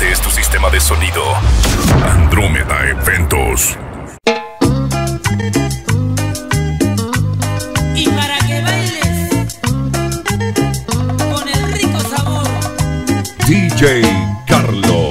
Este es tu sistema de sonido. Andrómeda Eventos. Y para que bailes con el rico sabor, DJ Carlos.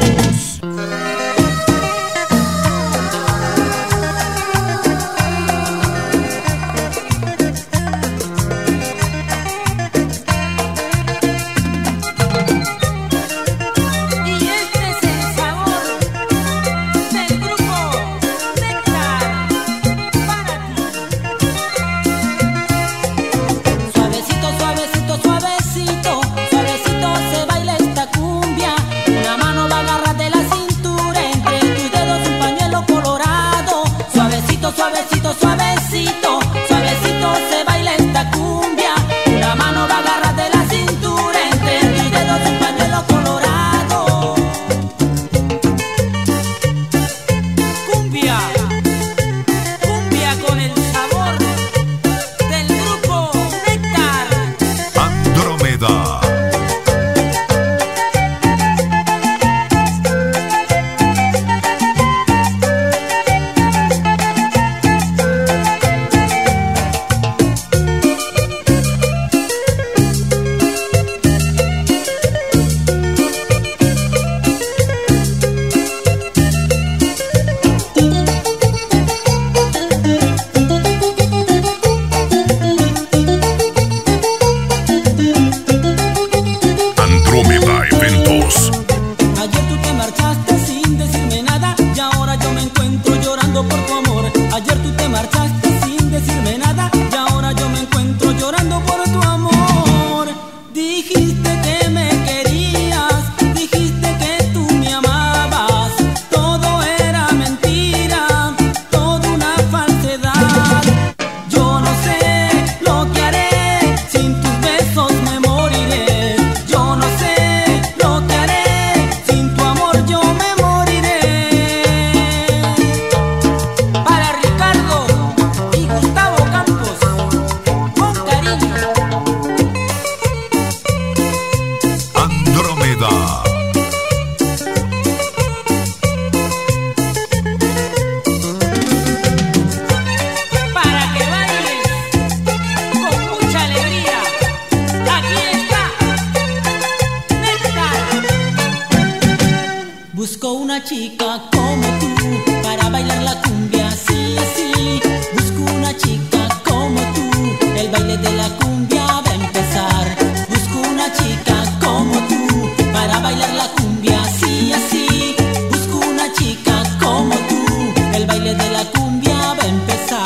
suavecito, suavecito, suavecito se baila esta cumbia. Una mano va a agarrar de la cintura, entre tus dedos un pañuelo colorado. Cumbia, cumbia con el sabor del grupo Néctar. Andrómeda. Ayer tú te marchaste sin decirme nada y ahora yo me encuentro llorando por tu amor. Ayer tú te marchaste sin decirme nada y ahora yo me encuentro llorando por tu amor. Dijiste que me querías, dijiste que tú me amabas. Todo era mentira, toda una falsedad. Yo no sé lo que haré, sin tus besos me moriré. Yo no sé lo que haré, sin tu amor yo me moriré. Para Ricardo y Gustavo Campos, con cariño. Andrómeda. Para que bailes con mucha alegría. Aquí está Néctar. Busco una chica como tú para bailar la cumbia así, así. Busco una chica como tú, el baile de la cumbia va a empezar. Busco una chica como tú para bailar la cumbia así, así. Busco una chica como tú, el baile de la cumbia va a empezar.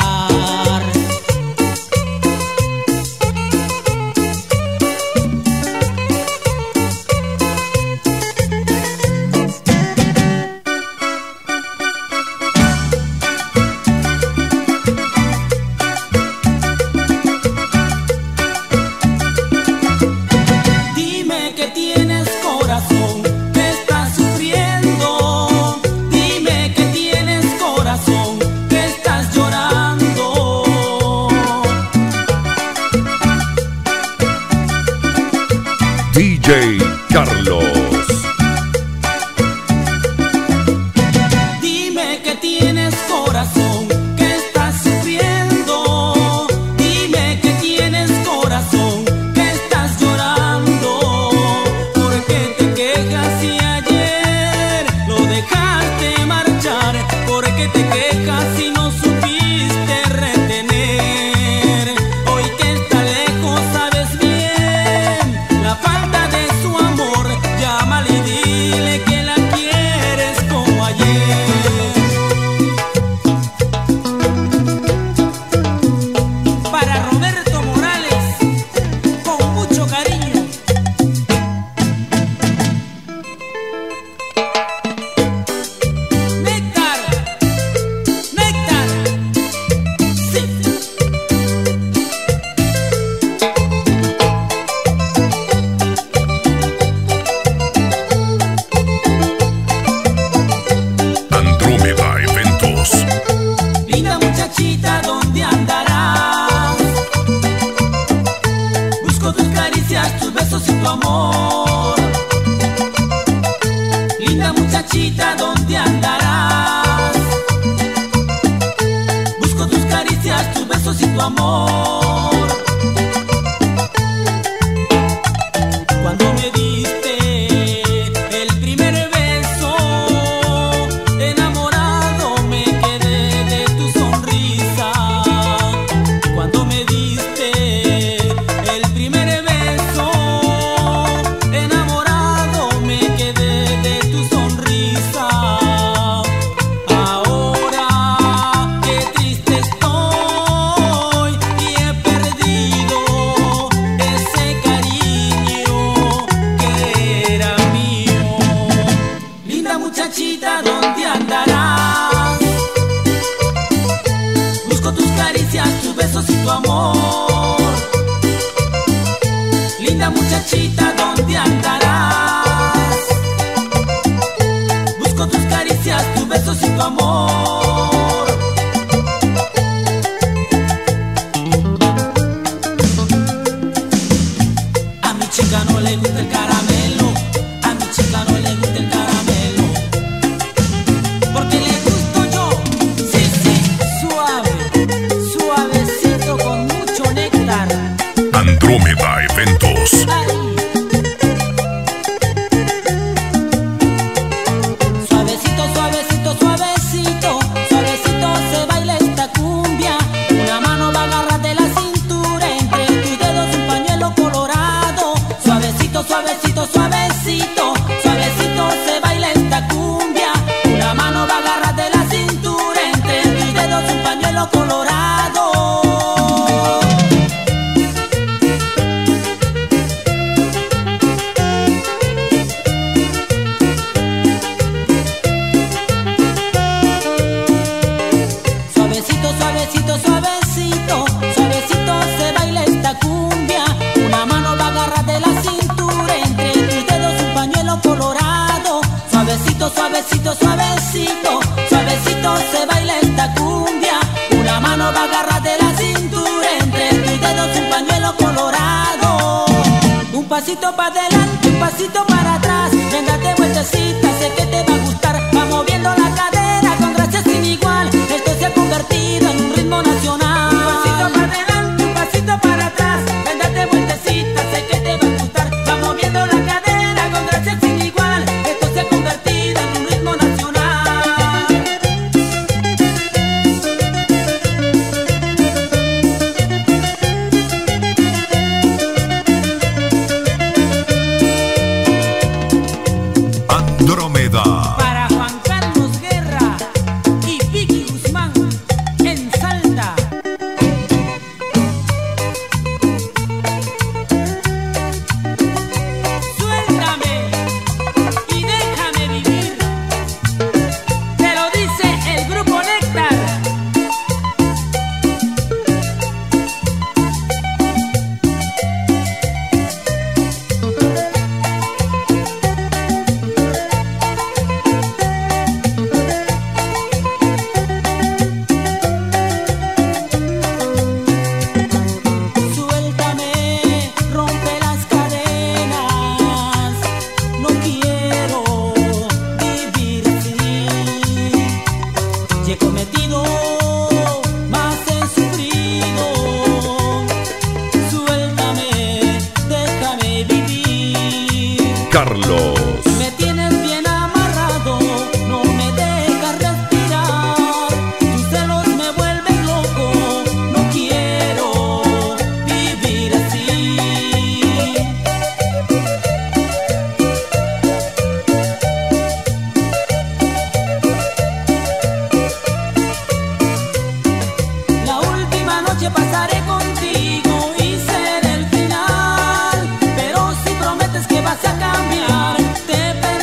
muchachita, ¿dónde andarás? Busco tus caricias, tus besos y tu amor. Cuando me diste el primer beso, enamorado me quedé de tu sonrisa. Cuando me diste el primer beso, enamorado me quedé de tu sonrisa. Ahora qué triste estoy y he perdido ese cariño que era mío. Linda muchachita, ¿dónde andarás? Busco tus caricias, tus besos y tu amor. Linda muchachita, ¿dónde andarás? Busco tus caricias, tus besos y tu amor. A mi chica no le gusta el caramelo, a mi chica no le gusta el caramelo, porque le gusto yo, sí, sí, suave, suavecito con mucho néctar. Andrómeda Eventos. Ay. Suavecito, suavecito, suavecito, suavecito se baila esta cumbia. Una mano va a agarrarte la cintura, entre tus dedos un pañuelo colorado. Suavecito, suavecito, suavecito, suavecito se baila esta cumbia. Una mano va a agarrarte la cintura, entre tus dedos un pañuelo colorado. Suavecito, suavecito, suavecito, suavecito se baila esta cumbia. Una mano va a agarrarte la cintura, entre tus dedos un pañuelo colorado. Suavecito, suavecito, suavecito, suavecito se baila esta cumbia. Una mano va a agarrarte la cintura, entre tus dedos un pañuelo colorado. Un pasito para adelante, un pasito para atrás, ven date vueltecita, sé que te va a gustar. Va moviendo la cadera con gracia sin igual, esto se ha convertido en un ritmo nacional. Un pasito para adelante, un pasito para atrás, ven date vueltecita, sé que te va a gustar. Va moviendo la cadera con gracia sin igual, esto se ha convertido en un ritmo nacional. Andrómeda. Para Juan Carlos Guerra y Vicky Guzmán en Salta. Suéltame y déjame vivir, te lo dice el grupo Néctar. Suéltame, rompe las cadenas, no quiero vivir así. Y he cometido, más he sufrido. Suéltame, déjame vivir. Carlos. Me tienes bien amarrado, no me dejas respirar. Tus celos me vuelven loco, no quiero vivir así. La última noche pasaré contigo y será el final, pero si prometes que vas a cambiar, te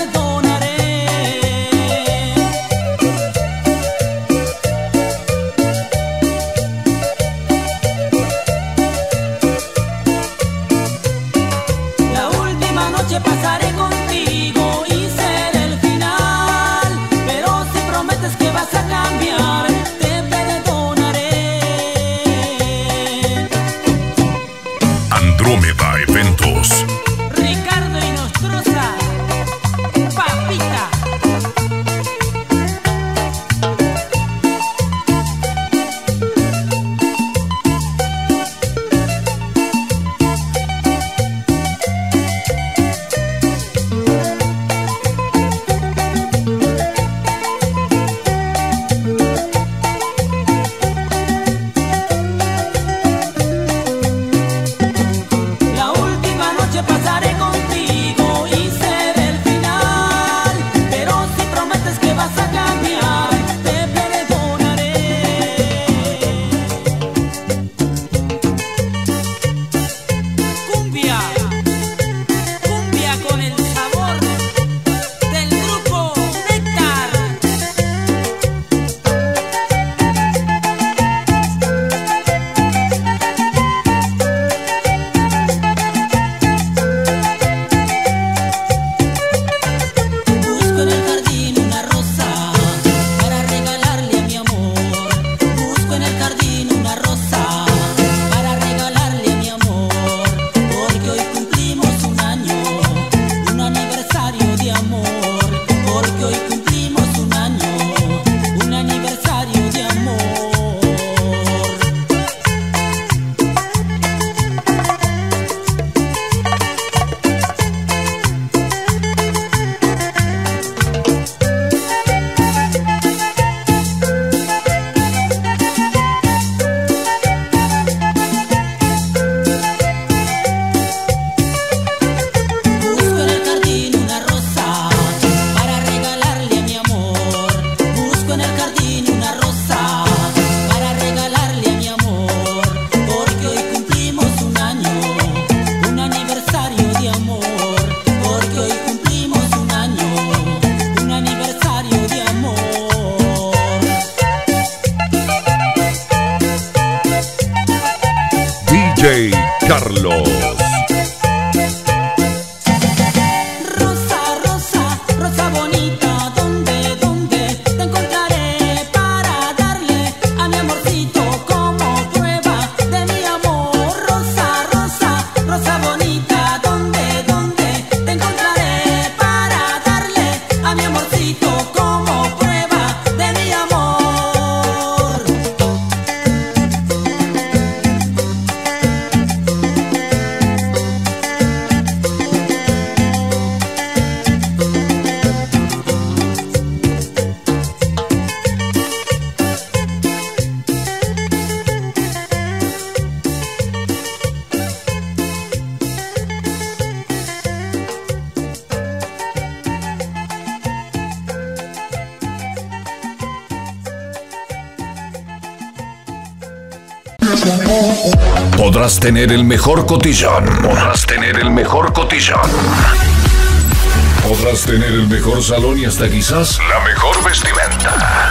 Podrás tener el mejor cotillón. Podrás tener el mejor cotillón. Podrás tener el mejor salón y hasta quizás la mejor vestimenta.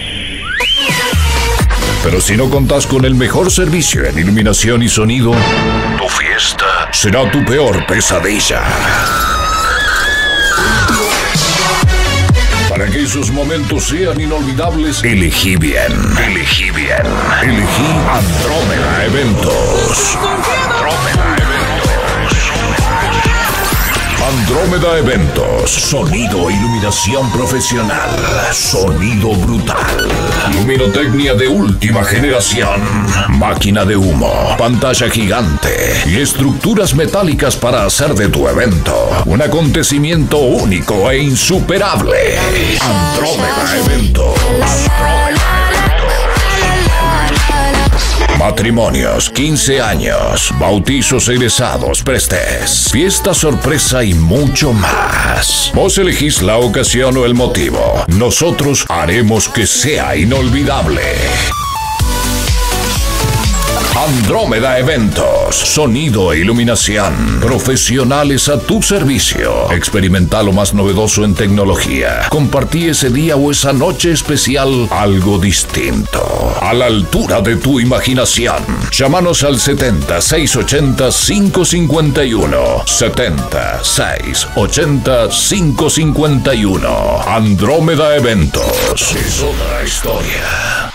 Pero si no contás con el mejor servicio en iluminación y sonido, tu fiesta será tu peor pesadilla. Para que esos momentos sean inolvidables, elegí bien. Elegí bien. Elegí Andrómeda Eventos. Andrómeda Eventos. Sonido e iluminación profesional. Sonido brutal. Luminotecnia de última generación. Máquina de humo. Pantalla gigante. Y estructuras metálicas para hacer de tu evento un acontecimiento único e insuperable. Andrómeda Eventos. Matrimonios, 15 años, bautizos egresados, prestes, fiesta sorpresa y mucho más. Vos elegís la ocasión o el motivo. Nosotros haremos que sea inolvidable. Andrómeda Eventos. Sonido e iluminación. Profesionales a tu servicio. Experimenta lo más novedoso en tecnología. Compartí ese día o esa noche especial algo distinto. A la altura de tu imaginación. Llámanos al 70 680 551. 70 680 551. Andrómeda Eventos. Es otra historia.